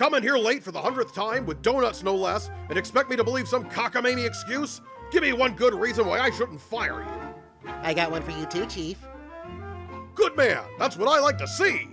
Come in here late for the 100th time, with donuts no less, and expect me to believe some cockamamie excuse? Give me one good reason why I shouldn't fire you. I got one for you too, Chief. Good man, that's what I like to see.